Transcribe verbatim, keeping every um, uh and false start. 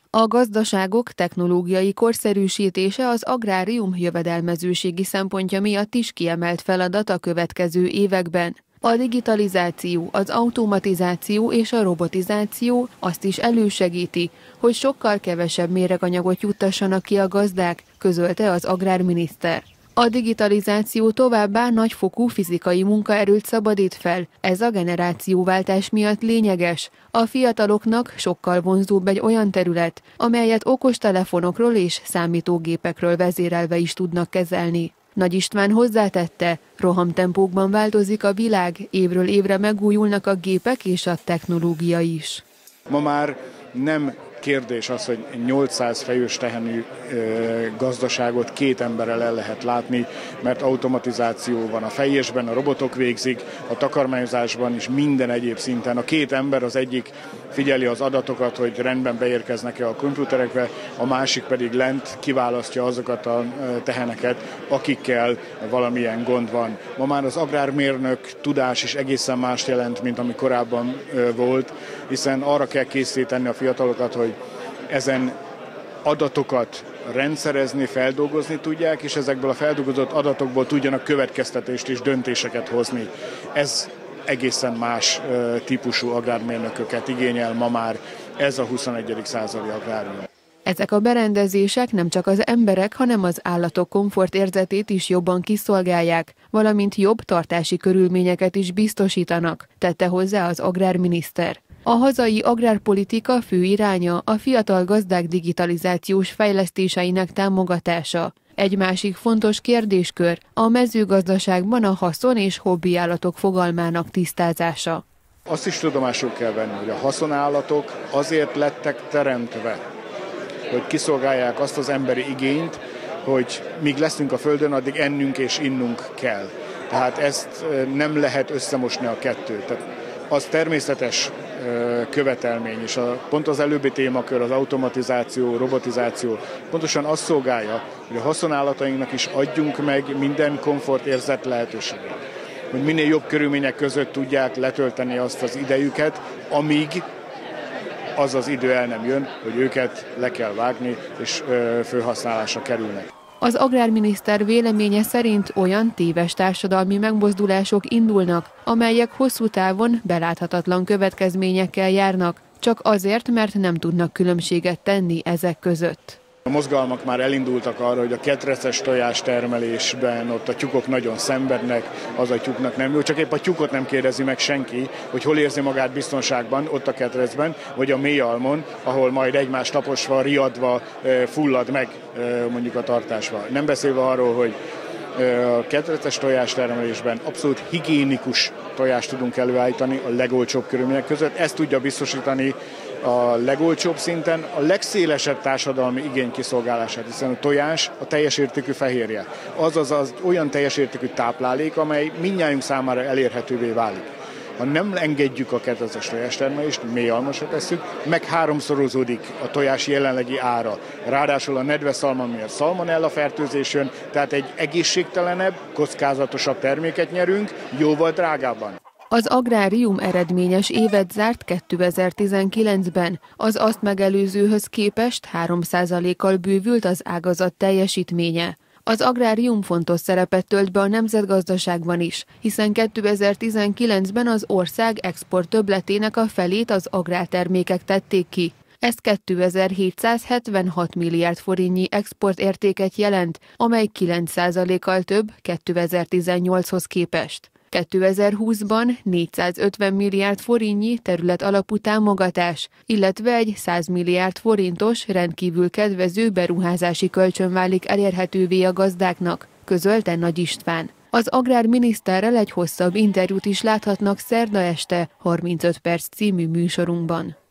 A gazdaságok technológiai korszerűsítése az agrárium jövedelmezőségi szempontja miatt is kiemelt feladat a következő években. A digitalizáció, az automatizáció és a robotizáció azt is elősegíti, hogy sokkal kevesebb méreganyagot juttassanak ki a gazdák, közölte az agrárminiszter. A digitalizáció továbbá nagyfokú fizikai munkaerőt szabadít fel, ez a generációváltás miatt lényeges. A fiataloknak sokkal vonzóbb egy olyan terület, amelyet okostelefonokról és számítógépekről vezérelve is tudnak kezelni. Nagy István hozzátette, rohamtempókban változik a világ, évről évre megújulnak a gépek és a technológia is. Ma már nem kérdés az, hogy nyolcszáz fejős tehenű gazdaságot két emberrel el lehet látni, mert automatizáció van a fejésben, a robotok végzik, a takarmányozásban is minden egyéb szinten. A két ember, az egyik figyeli az adatokat, hogy rendben beérkeznek-e a komputerekbe, a másik pedig lent kiválasztja azokat a teheneket, akikkel valamilyen gond van. Ma már az agrármérnök tudás is egészen mást jelent, mint ami korábban volt, hiszen arra kell készíteni a fiatalokat, hogy ezen adatokat rendszerezni, feldolgozni tudják, és ezekből a feldolgozott adatokból tudjanak következtetést és döntéseket hozni. Ez egészen más típusú agrármérnököket igényel ma már ez a huszonegyedik századi agrárium. Ezek a berendezések nem csak az emberek, hanem az állatok komfortérzetét is jobban kiszolgálják, valamint jobb tartási körülményeket is biztosítanak, tette hozzá az agrárminiszter. A hazai agrárpolitika fő iránya a fiatal gazdák digitalizációs fejlesztéseinek támogatása. Egy másik fontos kérdéskör a mezőgazdaságban a haszon- és hobbiállatok fogalmának tisztázása. Azt is tudomásul kell venni, hogy a haszonállatok azért lettek teremtve, hogy kiszolgálják azt az emberi igényt, hogy míg leszünk a földön, addig ennünk és innunk kell. Tehát ezt nem lehet összemosni a kettőt. Tehát az természetes követelmény, és a, pont az előbbi témakör, az automatizáció, robotizáció pontosan azt szolgálja, hogy a haszonállatainknak is adjunk meg minden komfortérzet lehetőséget. Hogy minél jobb körülmények között tudják letölteni azt az idejüket, amíg az az idő el nem jön, hogy őket le kell vágni, és felhasználásra kerülnek. Az agrárminiszter véleménye szerint olyan téves társadalmi megmozdulások indulnak, amelyek hosszú távon beláthatatlan következményekkel járnak, csak azért, mert nem tudnak különbséget tenni ezek között. A mozgalmak már elindultak arra, hogy a ketreces tojás termelésben ott a tyúkok nagyon szenvednek, az a tyúknak nem jó, csak épp a tyúkot nem kérdezi meg senki, hogy hol érzi magát biztonságban, ott a ketrecben, vagy a mélyalmon, ahol majd egymás taposva, riadva fullad meg mondjuk a tartásba. Nem beszélve arról, hogy a ketreces tojás termelésben abszolút higiénikus tojást tudunk előállítani a legolcsóbb körülmények között. Ezt tudja biztosítani a legolcsóbb szinten a legszélesebb társadalmi igény kiszolgálását, hiszen a tojás a teljes értékű fehérje. Azaz az olyan teljes értékű táplálék, amely mindnyájunk számára elérhetővé válik. Ha nem engedjük a ketreces tojástermelést, mélyalmasra tesszük, meg háromszorozódik a tojás jelenlegi ára. Ráadásul a nedves szalma miatt szalmonella fertőzés jön, tehát egy egészségtelenebb, kockázatosabb terméket nyerünk, jóval drágábban. Az agrárium eredményes évet zárt kétezer-tizenkilencben, az azt megelőzőhöz képest három százalékkal bővült az ágazat teljesítménye. Az agrárium fontos szerepet tölt be a nemzetgazdaságban is, hiszen kétezer-tizenkilencben az ország export többletének a felét az agrártermékek tették ki. Ez kétezer-hétszázhetvenhat milliárd forintnyi exportértéket jelent, amely kilenc százalékkal több kétezer-tizennyolchoz képest. kétezer-húszban négyszázötven milliárd forintnyi terület alapú támogatás, illetve egy száz milliárd forintos rendkívül kedvező beruházási kölcsön válik elérhetővé a gazdáknak, közölte Nagy István. Az agrárminiszterrel egy hosszabb interjút is láthatnak szerda este harmincöt perc című műsorunkban.